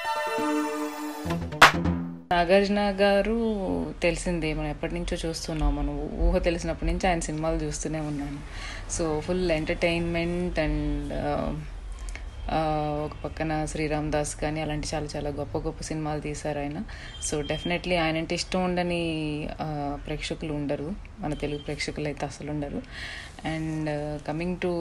నాగార్జున గారు తెలిసిందే, మనం ఎప్పటి నుంచో చూస్తున్నాం. మనం ఊహ తెలిసినప్పటి నుంచి ఆయన సినిమాలు చూస్తూనే ఉన్నాను. సో ఫుల్ ఎంటర్టైన్మెంట్ అండ్ ఒక పక్కన శ్రీరామ్ దాస్ కానీ అలాంటి చాలా చాలా గొప్ప గొప్ప సినిమాలు తీశారు ఆయన. సో డెఫినెట్లీ ఆయన అంటే ఇష్టం ఉండని ప్రేక్షకులు ఉండరు, మన తెలుగు ప్రేక్షకులు అయితే అసలు ఉండరు. అండ్ కమింగ్ టు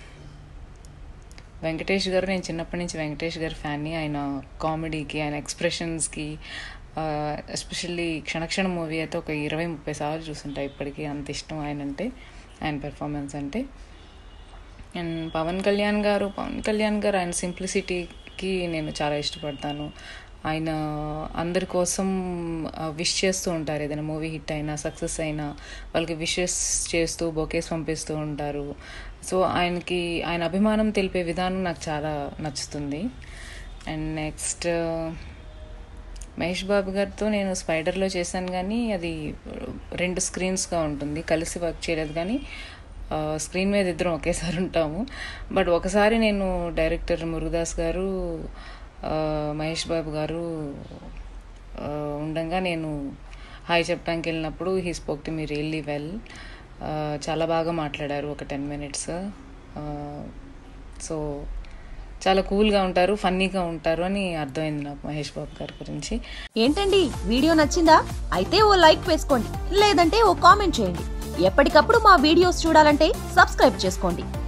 వెంకటేష్ గారు, నేను చిన్నప్పటి నుంచి వెంకటేష్ గారి ఫ్యాన్ని. ఆయన కామెడీకి, ఆయన ఎక్స్ప్రెషన్స్కి, ఎస్పెషల్లీ క్షణక్షణ మూవీ అయితే ఒక 20-30 సార్లు చూస్తుంటాయి ఇప్పటికీ. అంత ఇష్టం ఆయన అంటే, ఆయన పెర్ఫార్మెన్స్ అంటే. అండ్ పవన్ కళ్యాణ్ గారు ఆయన సింప్లిసిటీకి నేను చాలా ఇష్టపడతాను. ఆయన అందరి కోసం విష్ చేస్తూ ఉంటారు. ఏదైనా మూవీ హిట్ అయినా సక్సెస్ అయినా వాళ్ళకి విషెస్ చేస్తూ బొకేస్ పంపిస్తూ ఉంటారు. సో ఆయన అభిమానం తెలిపే విధానం నాకు చాలా నచ్చుతుంది. అండ్ నెక్స్ట్ మహేష్ బాబు గారితో నేను స్పైడర్లో చేశాను, కానీ అది 2 స్క్రీన్స్గా ఉంటుంది, కలిసి వర్క్ చేయలేదు. కానీ స్క్రీన్ మీద ఇద్దరం ఒకేసారి ఉంటాము. బట్ ఒకసారి నేను డైరెక్టర్ మురుగదాస్ గారు, మహేష్ బాబు గారు ఉండగా నేను హాయ్ చెప్పడానికి వెళ్ళినప్పుడు he spoke to me really well. చాలా బాగా మాట్లాడారు ఒక 10 minutes. సో చాలా కూల్గా ఉంటారు, ఫన్నీగా ఉంటారు అని అర్థమైంది నాకు మహేష్ బాబు గారి గురించి. ఏంటండి, వీడియో నచ్చిందా? అయితే ఓ లైక్ వేసుకోండి, లేదంటే ఓ కామెంట్ చేయండి. ఎప్పటికప్పుడు మా వీడియోస్ చూడాలంటే సబ్స్క్రైబ్ చేసుకోండి.